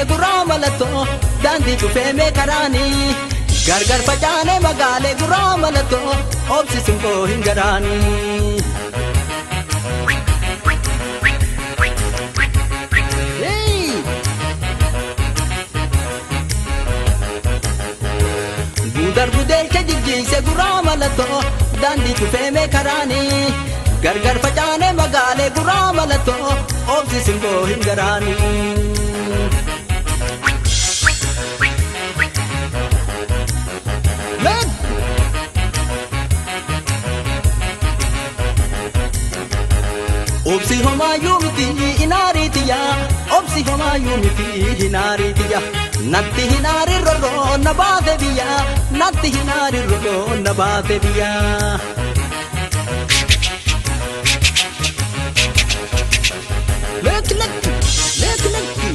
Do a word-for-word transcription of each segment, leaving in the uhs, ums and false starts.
guraa mallattoo daandii cufeemee karaanii gargar facaanee magaalee guraa mallattoo obsisuun koo hin garaanii. Gudar gudeelcha jijjiise guraa mallattoo daandii cufeemee karaanii gargar facaanee magaalee guraa mallattoo obsisuun koo hin garaanii. Obsi homaayuu miti inaariitiya obsi homaayuu miti inaariitiya natti hinaari roroo na baate biyya natti hinaari roroo na baate biyya. Lekki lekki lekki lekki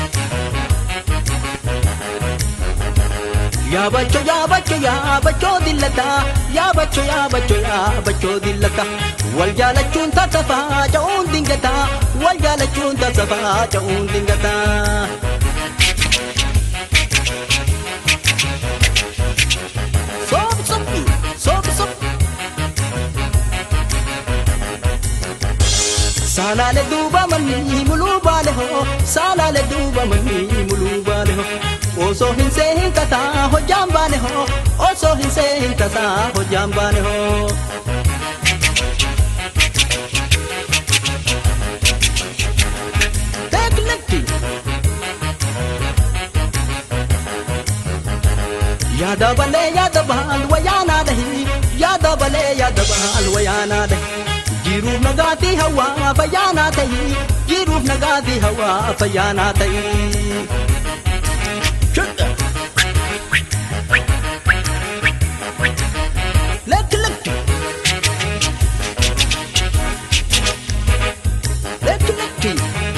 yaa bacho yaa bacho yaa bacho dillata yaa bacho yaa bacho yaa bacho dillata wal jaalachuun taasifaa ja'uun dingata wal jaalachuun taasifaa ja'uun dingata. Soof soofi soof soof saalaale duuba manni muluu baale hoo saalaale duuba manni muluu baale hoo osoo hin seehin tasaa hojjaan baane hoo osoo hin seehin tasaa hojjaan baane hoo. Yaada balee yaada baal wayaanaa dahi yaada balee yaada baal wayaanaa dahi jiruuf nagaatii hawaa fayyaanaa tahi jiruuf nagaatii hawaa fayyaanaa tahi. Lekki lekki lekki lekki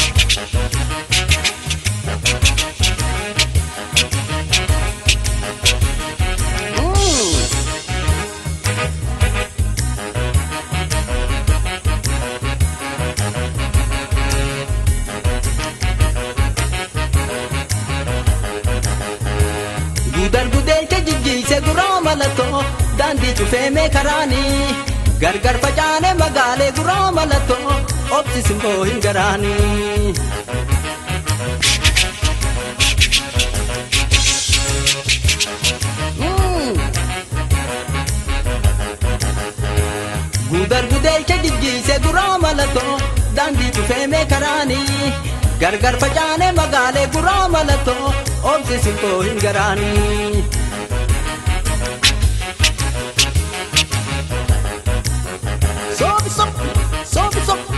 Gudar gudeelcha jijjiise guraa mallattoo daandii cufeemee karaanii gargar facaanee magaalee guraa mallattoo obsisuun koo hin garaanii. Gudar gudeelcha jijjiise guraa mallattoo daandii cufeemee karaanii gargar facaanee magaalee guraa mallattoo obsisuun koo hin garaanii. Soofi soofi soofi soofi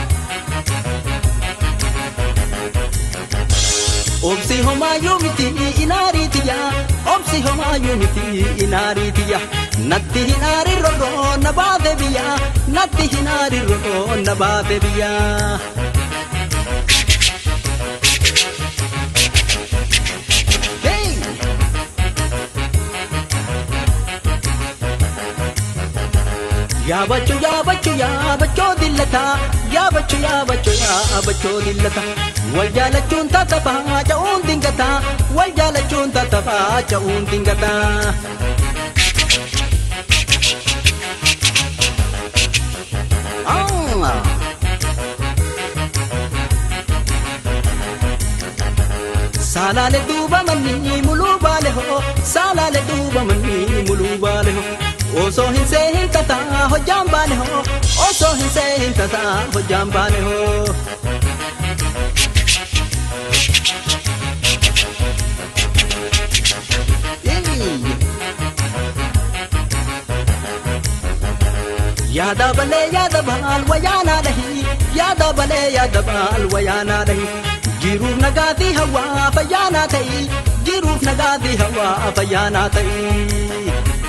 obsi homaayuu miti inaariitiya obsi homaayuu miti inaariitiya natti hinaari roroo na baate biyya natti hinaari roroo na baate biyya. Yaa bacho yaa bacho yaa bacho dillata yaa bacho yaa bacho yaa bacho dillata wal jaalachuun taasifaa ja'uun dingata wal jaalachuun taasifaa ja'uun dingata. Saalaale duuba manni muluu baale hoo saalaale duuba manni muluu baale hoo osoo hin seehin tasaa hojjaan baane hoo osoo hin seehin tasaa hojjaan baane hoo. Yaada balee yaada baal wayaanaa dahi yaada balee yaada baal wayaanaa dahi jiruuf nagaatii hawaa fayyaanaa ta'i jiruuf nagaatii hawaa fayyaanaa ta'i.